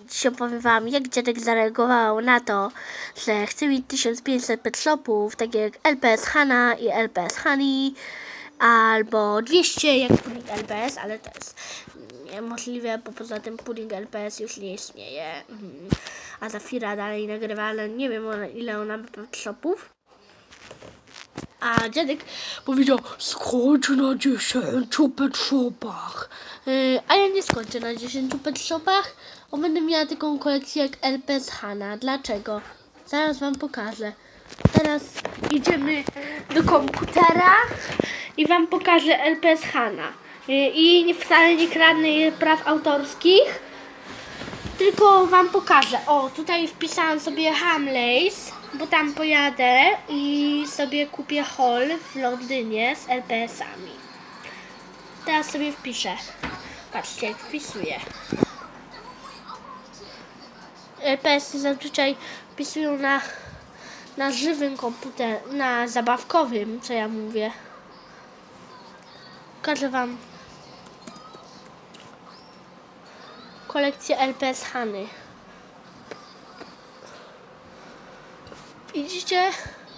dziś opowiem wam, jak dziadek zareagował na to, że chce mieć 1500 pet shopów, takie jak LPS Hanna i LPS Honey, albo 200 jak pudding LPS, ale to jest niemożliwe, bo poza tym pudding LPS już nie istnieje. A Zafira dalej nagrywa, ale nie wiem ile ona ma pet shopów. A dziadek powiedział, skończę na 10 pet shopach. A ja nie skończę na 10 pet shopach, bo będę miała taką kolekcję jak LPS Hanna. Dlaczego? Zaraz wam pokażę. Teraz idziemy do komputera i wam pokażę LPS Hanna. I wcale nie kradnę jej praw autorskich, tylko wam pokażę. O, tutaj wpisałam sobie Hamleys, bo tam pojadę i sobie kupię haul w Londynie z LPS-ami. Teraz sobie wpiszę. Patrzcie, jak wpisuję. LPS-y zazwyczaj wpisują na żywym komputerze, na zabawkowym, co ja mówię. Pokażę wam kolekcję LPS Hanny. Widzicie?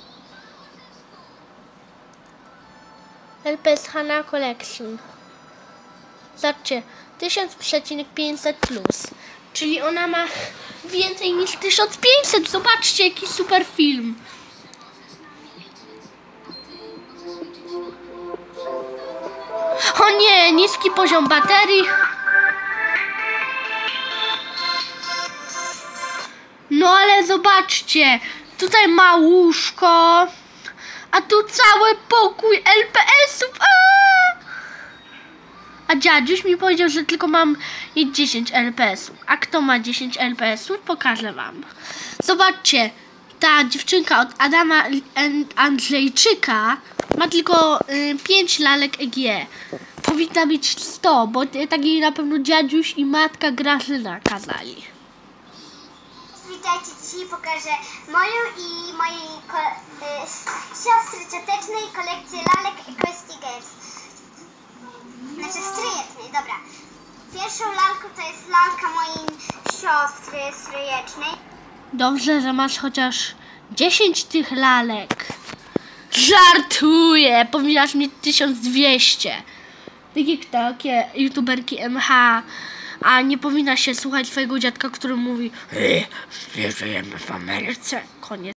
LPS Hanna Collection. Zobaczcie, 1500 plus. Czyli ona ma więcej niż 1500. Zobaczcie, jaki super film. O nie, niski poziom baterii. No ale zobaczcie, tutaj ma łóżko, a tu cały pokój LPS-ów. A dziadziuś mi powiedział, że tylko mam 10 LPS-ów. A kto ma 10 LPS-ów? Pokażę wam. Zobaczcie, ta dziewczynka od Adama Andrzejczyka ma tylko 5 lalek EG. Powinna mieć 100, bo tak jej na pewno dziadziuś i matka Grażyna kazali. Witajcie, dzisiaj pokażę moją i mojej siostry ciotecznej kolekcję lalek Equestigers. Znaczy stryjecznej, dobra. Pierwszą lalką to jest lalka mojej siostry stryjecznej. Dobrze, że masz chociaż 10 tych lalek. Żartuję, powinnaś mieć 1200. Tak jak takie youtuberki MH. A nie powinna się słuchać twojego dziadka, który mówi, że żyjemy w Ameryce. Koniec.